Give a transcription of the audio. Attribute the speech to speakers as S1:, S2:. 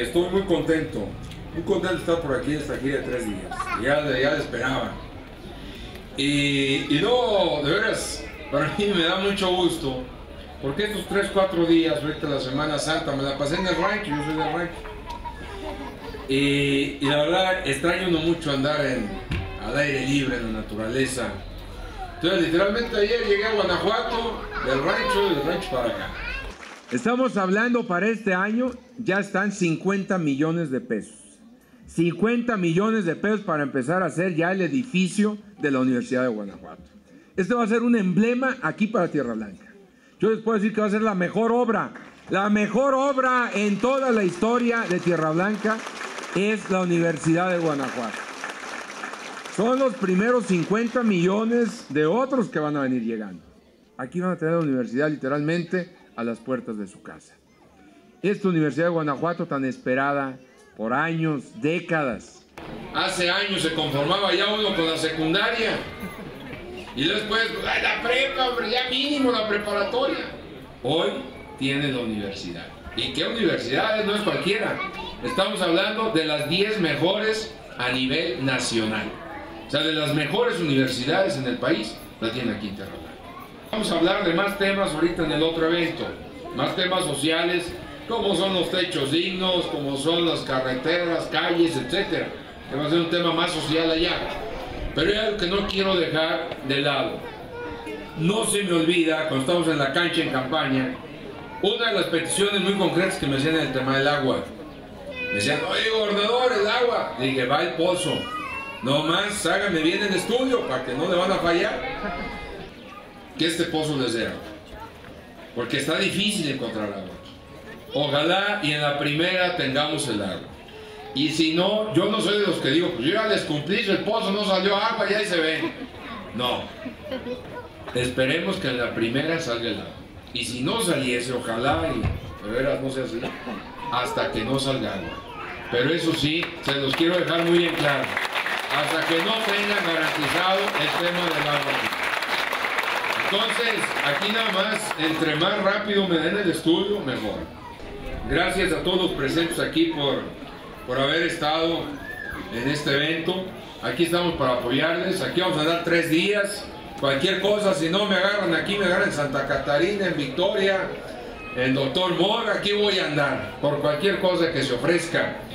S1: Estoy muy contento de estar por aquí en esta gira de 3 días. Ya le esperaba. Y no, de veras, para mí me da mucho gusto, porque estos 3-4 días, ahorita la Semana Santa, me la pasé en el rancho, yo soy del rancho. Y la verdad, extraño uno mucho andar al aire libre, en la naturaleza. Entonces, literalmente ayer llegué a Guanajuato, del rancho para acá. Estamos hablando para este año, ya están 50 millones de pesos. 50 millones de pesos para empezar a hacer ya el edificio de la Universidad de Guanajuato. Este va a ser un emblema aquí para Tierra Blanca. Yo les puedo decir que va a ser la mejor obra en toda la historia de Tierra Blanca es la Universidad de Guanajuato. Son los primeros 50 millones de otros que van a venir llegando. Aquí van a tener la universidad literalmente a las puertas de su casa. Esta Universidad de Guanajuato tan esperada por años, décadas. Hace años se conformaba ya uno con la secundaria. Y después, la prepa, hombre, ya mínimo la preparatoria. Hoy tiene la universidad. ¿Y qué universidades? No es cualquiera. Estamos hablando de las 10 mejores a nivel nacional. O sea, de las mejores universidades en el país, la tiene aquí en Tierra Blanca. Vamos a hablar de más temas ahorita en el otro evento. Más temas sociales, como son los techos dignos, como son las carreteras, calles, etcétera. Que va a ser un tema más social allá. Pero hay algo que no quiero dejar de lado. No se me olvida, cuando estamos en la cancha en campaña, una de las peticiones muy concretas que me hacían en el tema del agua. Me decían, oye, gobernador, el agua. Le dije, va el pozo. No más, hágame bien el estudio para que no le van a fallar. Que este pozo les dé agua. Porque está difícil encontrar agua. Ojalá y en la primera tengamos el agua. Y si no, yo no soy de los que digo, pues yo ya les cumplí, el pozo no salió agua y ahí se ven. No. Esperemos que en la primera salga el agua. Y si no saliese, ojalá y de veras no sea así, hasta que no salga agua. Pero eso sí, se los quiero dejar muy en claro. Hasta que no tengan garantizado el tema del agua. Entonces, aquí nada más, entre más rápido me den el estudio, mejor. Gracias a todos los presentes aquí por haber estado en este evento. Aquí estamos para apoyarles. Aquí vamos a dar 3 días. Cualquier cosa, si no me agarran aquí, me agarran en Santa Catarina, en Victoria, en Doctor Mora, aquí voy a andar. Por cualquier cosa que se ofrezca.